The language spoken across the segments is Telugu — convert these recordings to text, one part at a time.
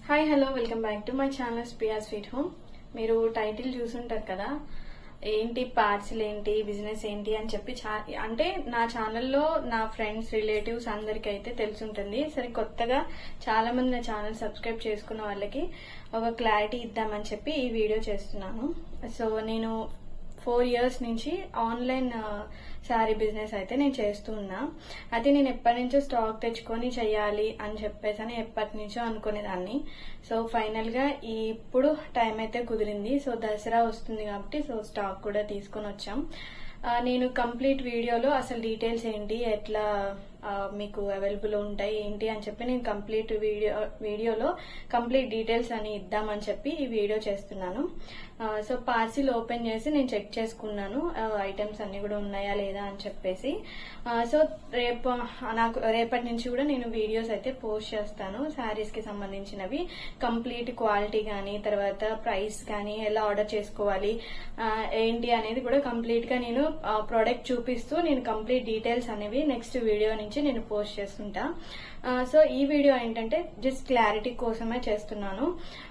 Hi hello welcome back to my channel Priya sweet home. మీరు టైటిల్ చూసుంటారు కదా, ఏంటి పార్సిల్ ఏంటి బిజినెస్ ఏంటి అని చెప్పి అంటే నా ఛానల్లో నా ఫ్రెండ్స్ రిలేటివ్స్ అందరికీ అయితే తెలుసుంటుంది. సరే, కొత్తగా చాలా మంది నా ఛానల్ సబ్స్క్రైబ్ చేసుకున్న వాళ్ళకి ఒక క్లారిటీ ఇద్దామని చెప్పి ఈ వీడియో చేస్తున్నాను. సో నేను 4 years నుంచి ఆన్లైన్ శారీ బిజినెస్ అయితే నేను చేస్తూ ఉన్నా. అయితే నేను ఎప్పటి నుంచో స్టాక్ తెచ్చుకొని చెయ్యాలి అని చెప్పేసి అని ఎప్పటి నుంచో అనుకునేదాన్ని. సో ఫైనల్ గా ఇప్పుడు టైం అయితే కుదిరింది. సో దసరా వస్తుంది కాబట్టి సో స్టాక్ కూడా తీసుకొని వచ్చాం. నేను కంప్లీట్ వీడియోలో అసలు డీటెయిల్స్ ఏంటి, ఎట్లా మీకు అవైలబుల్ ఉంటాయి ఏంటి అని చెప్పి నేను కంప్లీట్ వీడియోలో కంప్లీట్ డీటెయిల్స్ అని ఇద్దామని చెప్పి ఈ వీడియో చేస్తున్నాను. సో పార్సిల్ ఓపెన్ చేసి నేను చెక్ చేసుకున్నాను ఐటమ్స్ అన్ని కూడా ఉన్నాయా లేదా అని చెప్పేసి. సో రేపటి నుంచి కూడా నేను వీడియోస్ అయితే పోస్ట్ చేస్తాను శారీస్ కి సంబంధించినవి. కంప్లీట్ క్వాలిటీ గానీ, తర్వాత ప్రైస్ గానీ, ఎలా ఆర్డర్ చేసుకోవాలి ఏంటి అనేది కూడా కంప్లీట్ గా నేను ప్రోడక్ట్ చూపిస్తూ నేను కంప్లీట్ డీటెయిల్స్ అనేవి నెక్స్ట్ వీడియో నుంచి నేను పోస్ట్ చేస్తుంటా. సో ఈ వీడియో ఏంటంటే జస్ట్ క్లారిటీ కోసమే చేస్తున్నాను.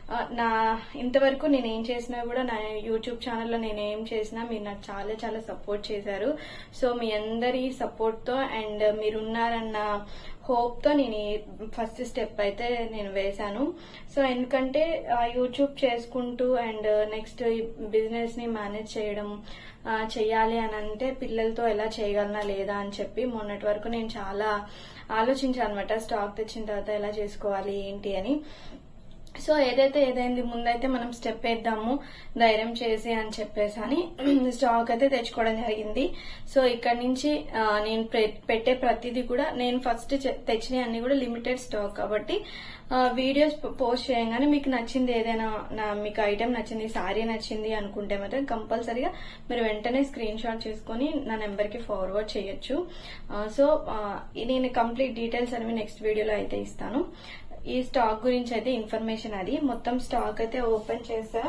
ఇంతవరకు నేను ఏం చేసినా కూడా నా యూట్యూబ్ ఛానల్లో నేను ఏం చేసినా మీరు నాకు చాలా చాలా సపోర్ట్ చేశారు. సో మీ అందరి సపోర్ట్ తో అండ్ మీరున్నారన్న హోప్ తో నేను ఫస్ట్ స్టెప్ అయితే నేను వేశాను. సో ఎందుకంటే యూట్యూబ్ చేసుకుంటూ అండ్ నెక్స్ట్ బిజినెస్ ని మేనేజ్ చేయడం చెయ్యాలి అని అంటే పిల్లలతో ఎలా చేయగలనా లేదా అని చెప్పి మొన్నటి వరకు నేను చాలా ఆలోచించాను అనమాట. స్టాక్ తెచ్చిన తర్వాత ఎలా చేసుకోవాలి ఏంటి అని. సో ఏదైంది ముందైతే మనం స్టెప్ వేద్దాము ధైర్యం చేసి అని చెప్పేసి అని స్టాక్ అయితే తెచ్చుకోవడం జరిగింది. సో ఇక్కడ నుంచి నేను పెట్టే ప్రతిదీ కూడా నేను ఫస్ట్ తెచ్చినవి అన్ని కూడా లిమిటెడ్ స్టాక్ కాబట్టి వీడియోస్ పోస్ట్ చేయగానే మీకు నచ్చింది ఏదైనా మీకు ఐటమ్ నచ్చింది, సారీ నచ్చింది అనుకుంటే మాత్రం కంపల్సరీగా మీరు వెంటనే స్క్రీన్ షాట్ చేసుకుని నా నెంబర్ కి ఫార్వర్డ్ చేయొచ్చు. సో నేను కంప్లీట్ డీటెయిల్స్ అనేవి నెక్స్ట్ వీడియోలో అయితే ఇస్తాను. ఈ స్టాక్ గురించి అయితే ఇన్ఫర్మేషన్ అది మొత్తం స్టాక్ అయితే ఓపెన్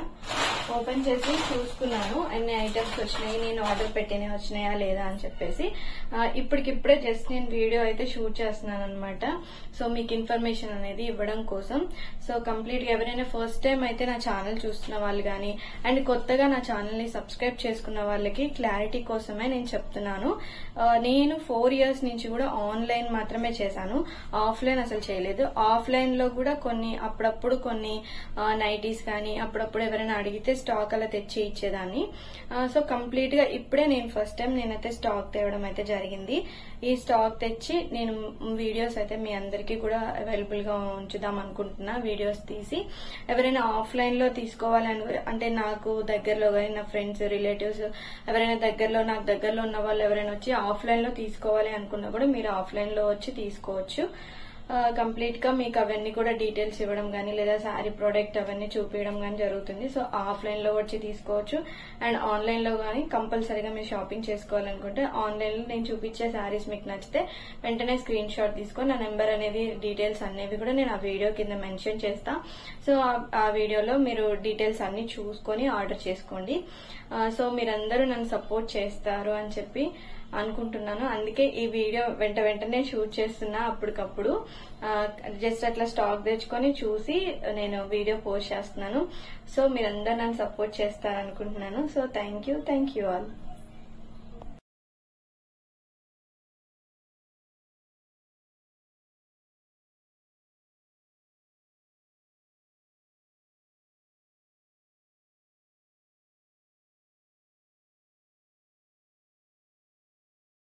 చేసి చూసుకున్నాను ఎన్ని ఐటమ్స్ వచ్చినాయి, నేను ఆర్డర్ పెట్టినవి వచ్చినాయా లేదా అని చెప్పేసి. ఇప్పటికిప్పుడే జస్ట్ నేను వీడియో అయితే షూట్ చేస్తున్నాను అనమాట. సో మీకు ఇన్ఫర్మేషన్ అనేది ఇవ్వడం కోసం. సో కంప్లీట్ గా ఎవరైనా ఫస్ట్ టైం అయితే నా ఛానల్ చూస్తున్న వాళ్ళు గానీ అండ్ కొత్తగా నా ఛానల్ ని సబ్స్క్రైబ్ చేసుకున్న వాళ్ళకి క్లారిటీ కోసమే నేను చెప్తున్నాను. నేను 4 years నుంచి కూడా ఆన్లైన్ మాత్రమే చేశాను, ఆఫ్లైన్ అసలు చేయలేదు. ఆఫ్లైన్ లో కూడా అప్పుడప్పుడు కొన్ని నైటీస్ కానీ అప్పుడప్పుడు ఎవరైనా అడిగితే స్టాక్ అలా తెచ్చి ఇచ్చేదాన్ని. సో కంప్లీట్ గా ఇప్పుడే నేను ఫస్ట్ టైం నేనైతే స్టాక్ తేవడం అయితే జరిగింది. ఈ స్టాక్ తెచ్చి నేను వీడియోస్ అయితే మీ అందరికీ కూడా అవైలబుల్ గా ఉంచుదాం అనుకుంటున్నా. వీడియోస్ తీసి ఎవరైనా ఆఫ్లైన్ లో తీసుకోవాలని అంటే నాకు దగ్గరలో కానీ నా ఫ్రెండ్స్ రిలేటివ్స్ ఎవరైనా నాకు దగ్గరలో ఉన్న వాళ్ళు ఎవరైనా వచ్చి ఆఫ్లైన్ లో తీసుకోవాలి అనుకున్నా కూడా మీరు ఆఫ్లైన్ లో వచ్చి తీసుకోవచ్చు. కంప్లీట్ గా మీకు అవన్నీ కూడా డీటెయిల్స్ ఇవ్వడం గానీ లేదా శారీ ప్రోడక్ట్ అవన్నీ చూపించడం గానీ జరుగుతుంది. సో ఆఫ్లైన్ లో వచ్చి తీసుకోవచ్చు. అండ్ ఆన్లైన్ లో గానీ కంపల్సరీగా మీరు షాపింగ్ చేసుకోవాలనుకుంటే ఆన్లైన్ లో నేను చూపించే శారీస్ మీకు నచ్చితే వెంటనే స్క్రీన్ షాట్ తీసుకొని నా నెంబర్ అనేది డీటెయిల్స్ అనేవి కూడా నేను ఆ వీడియో కింద మెన్షన్ చేస్తా. సో ఆ వీడియోలో మీరు డీటెయిల్స్ అన్ని చూసుకొని ఆర్డర్ చేసుకోండి. సో మీరందరూ నన్ను సపోర్ట్ చేస్తారు అని చెప్పి అనుకుంటున్నాను. అందుకే ఈ వీడియో వెంటనే షూట్ చేస్తున్నా అప్పటికప్పుడు. జస్ట్ అట్లా స్టాక్ తెచ్చుకొని చూసి నేను వీడియో పోస్ట్ చేస్తున్నాను. సో మీరందరూ నన్ను సపోర్ట్ చేస్తారనుకుంటున్నాను. So thank you all.